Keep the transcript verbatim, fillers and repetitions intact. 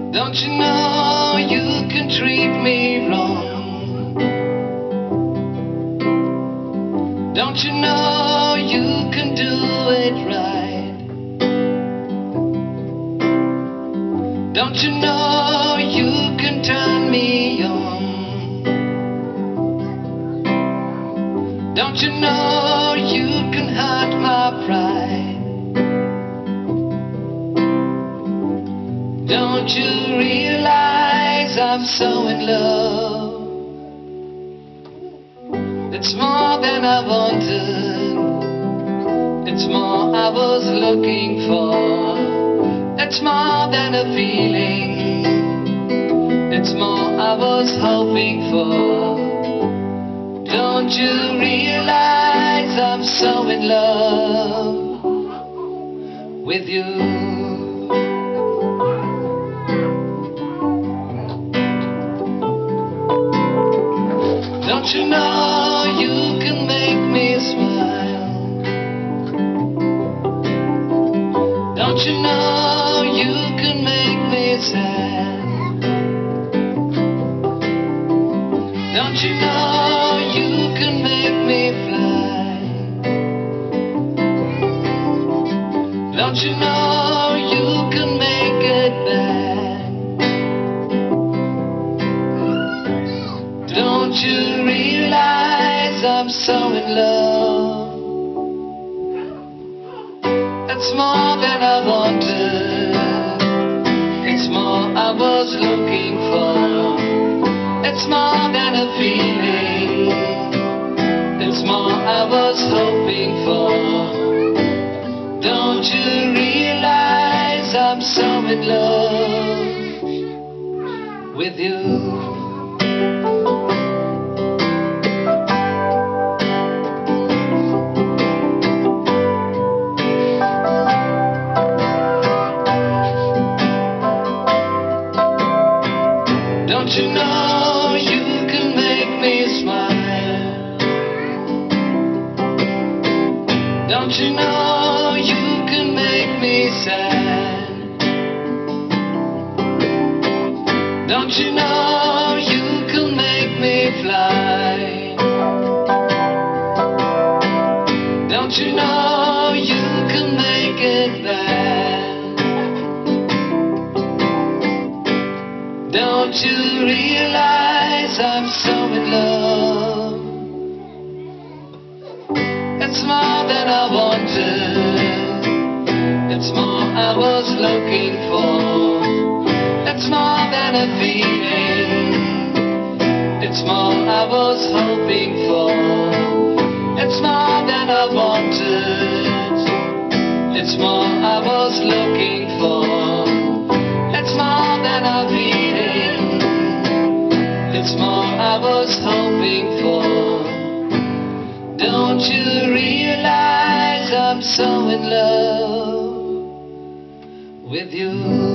Don't you know you can treat me wrong? Don't you know you can do it right? Don't you know you can turn me on? Don't you know you can hurt my pride? Don't you realize I'm so in love? It's more than I wanted, it's more I was looking for. It's more than a feeling, it's more I was hoping for. Don't you realize I'm so in love with you? Don't you know you can make me smile? Don't you know you can make me sad? Don't you know you can make me fly? Don't you know you can make it bad? Don't you realize I'm so in love? It's more than I wanted, it's more I was looking for. It's more than a feeling, it's more I was hoping for. Don't you realize I'm so in love with you? Don't you know you can make me smile? Don't you know you can make me sad? Don't you know you can make me fly? Don't you know you can make it bad? Don't you realize I'm so in love? It's more than I wanted, it's more I was looking for. It's more than a feeling, it's more I was hoping for. It's more than I wanted, it's more I was looking for. It's more than a feeling, it's more I was hoping for. Don't you realize I'm so in love with you?